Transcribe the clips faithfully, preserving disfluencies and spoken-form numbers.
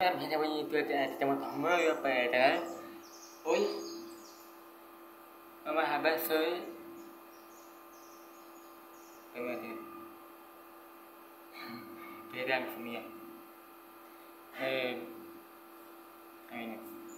Gente bonito, estamos muy para hoy vamos a hablar sobre piedra familia. Eh, bueno,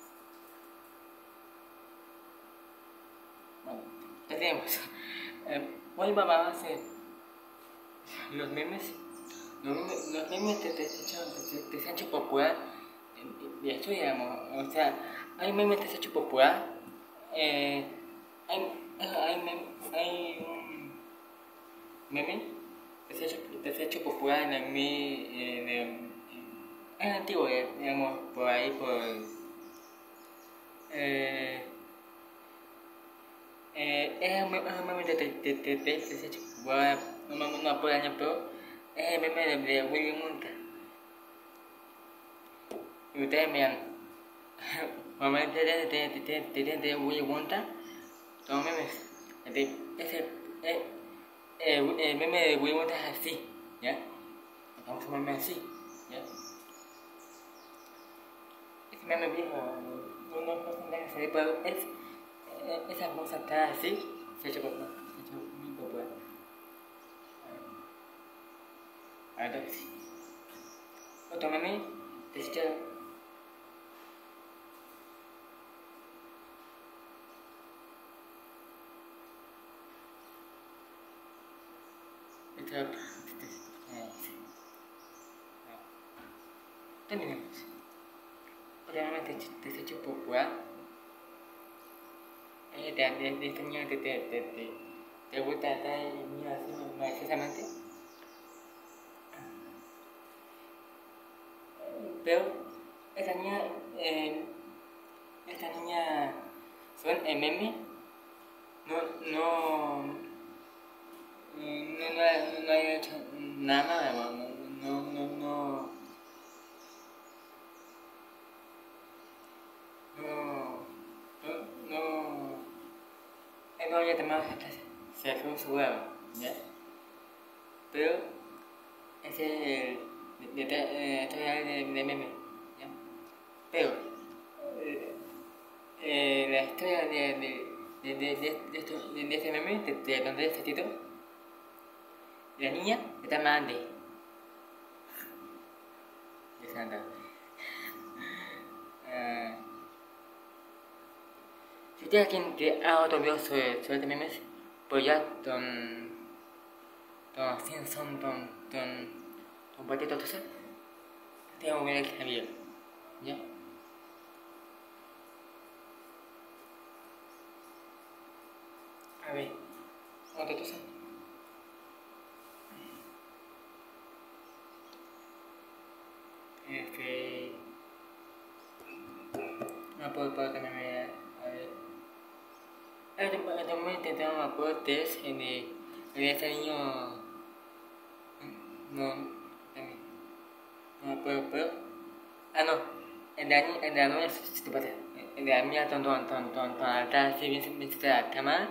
ya tenemos. Eh, hoy vamos a hacer los memes, los memes, los memes de, de, de, de Sancho Popular. De hecho, digamos, o sea, hay memes de Sancho Popular. Eh, hay, hay, mem, hay un meme de Sancho Popular en el mi. En el, es antiguo, digamos, por ahí, por. Eh, eh, es un meme de Sancho Popular, no me acuerdo por año, pero es el meme de, de Willy Wonka. Y ustedes vean, normalmente de, de, de, de, de, de Willy Wonka, son memes. Ese, eh, eh, el meme de Willy Wonka es así, ¿ya? Vamos a meme así, ¿ya? Ese meme viejo, no no no tendrá que salir, pero es, eh, esa cosa está así, se ha hecho popular, se ha hecho muy popular. Ahora sí. Otro meme, de hecho, esto, este, eh, sí. Terminemos. Obviamente te hecho popular. Eh, de, de, de este niño te, te, te, te, te gusta estar el niño así maliciosamente. Pero esta niña, eh, esta niña son el meme, no, no, no, no, no, no hay hecho nada, no, no, no, no, no, no, no había tomado se fue su huevo, ¿ya? Pero ese es el de, de, de meme, ¿ya? Pero eh, eh, la historia de, de, de, de, de, de, esto, de, de este meme, de, de donde este título, la niña está más grande. De Santa. Uh, si ustedes quieren que haga otro video sobre, sobre este meme, pues ya don don Simpson, don don don Patito Tosa, tengo que ver este video, ¿ya? A ver, otro Tosa. Este... No puedo, puedo también ver, a ver... Ahora voy a intentar un aporte en el... En este niño... No... También... No puedo, puedo... Ah, no. En la niña... En la niña... ¿Qué pasa? En la niña ton ton ton ton ton alta, así bien bien de la cama.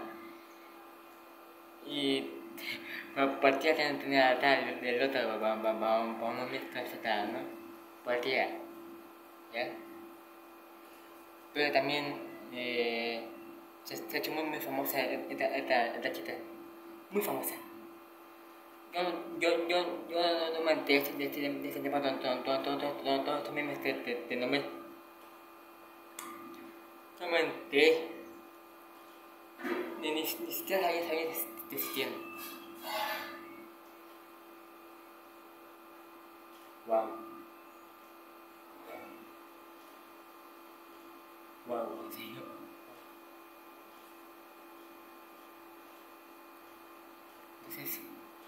Y... Partía que no tenía alta del otro, para no mezclar, ¿no? Partía. ¿Ya? Pero también eh, se, se ha hecho muy, muy famosa esta, esta, esta chica, muy famosa. Yo, yo, yo, yo no, no me enteré de este, de este tema, todos estos memes de, de, de nombre. No me enteré, ni, ni, ni siquiera sabía, sabía de, de existir. Wow. Wow, en serio. Entonces,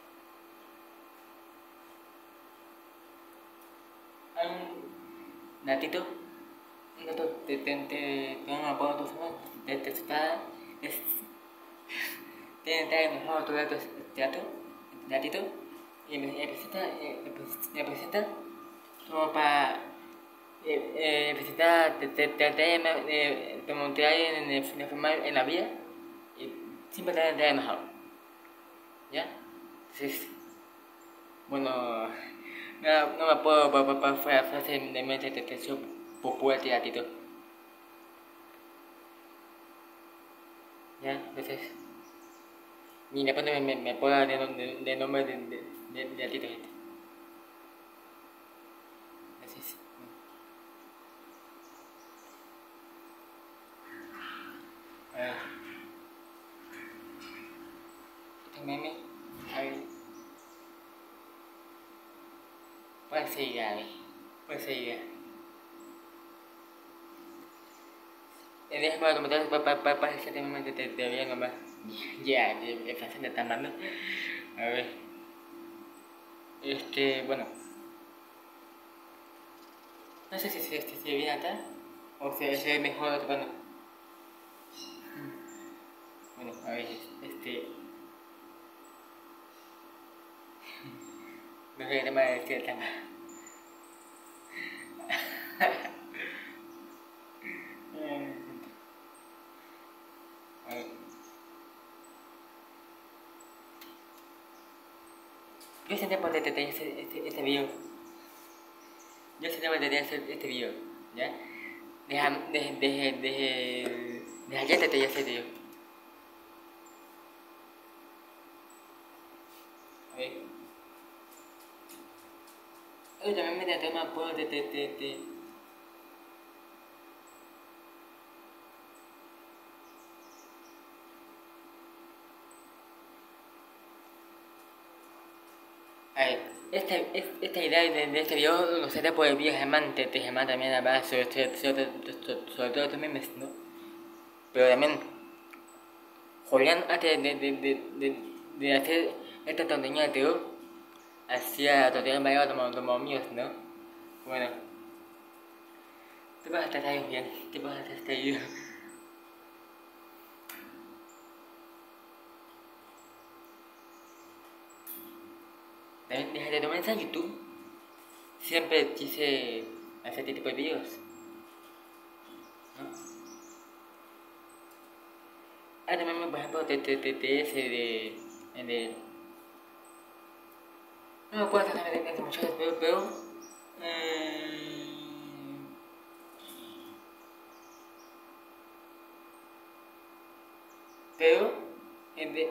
hay un gatito, un gato de, de, de, de, no me acuerdo cómo se llama, de, de, de, es, tiene que estar mejor todo el teatro, el gatito, y me presenta, me presenta como para eh, presentar, te, te, te, te, te montar en el formal en la vida, y siempre te trae mejor, ¿ya? Entonces, bueno, No, no me puedo para frase de mente de texto popular y gatito. Ya, entonces. Y después me, me, me puedo dar de, de, de nombre de, de, de, de gatito este. Entonces. A ver. Este meme. A ver. Puede seguir, a ver. Puede seguir. Déjame para comentar para para para ese tema de de de bien nomás. Ya, de fácil de estar dando. A ver. Este, bueno. No sé si se si, si, si viene acá o se, se ve mejor otro plano. Bueno, a ver, este. No sé qué tema de este tema. A ver. Yo sé tiempo de de este, este, este video. Yo sé tiempo de hacer este video, ¿ya? Deja, deje, deje, deje, deja ya te este video. A ver. Yo también me da tema por de de de de. A ver, esta, esta idea de, de este video lo sé por el video Germán, te, te Germán también hablaba sobre, sobre, sobre, sobre, sobre todo estos memes, ¿no? Pero también, Julián, antes de, de, de, de, de hacer esta tontería de terror, hacía tonterías variadas como, como míos, ¿no? Bueno, te vas a estar bien, te vas a estar bien. También déjate de mensaje en YouTube. Siempre quise hacer este tipo de videos, ¿no? Ah, también, por ejemplo, T T S de, de... No me puedo hacer también de muchas veces, pero... pero eh, pero... En de...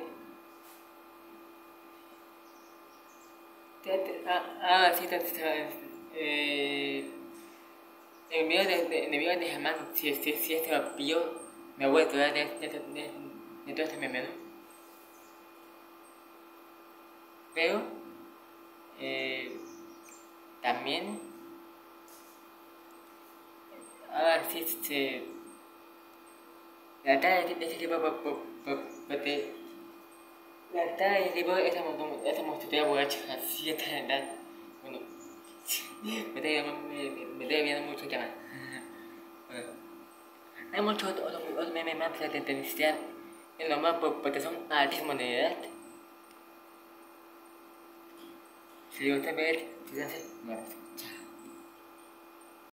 Ah, ah, sí, te, te, eh, en el video de, de, en el video de Germán, si, si, si este lo pilló, me voy a acordar de, de, de, de, de todo este meme, ¿no? Pero... Eh, también... Ahora sí, se... La tarea de este tipo de... La tarea de este tipo de esa monstruosidad borracha, así está la edad. Bueno, me estoy viendo mucho tema. Bueno, hay muchos otros memes más de tendenciar en lo más porque son altísimos de edad. Si les gusta ver, fíjense, bueno.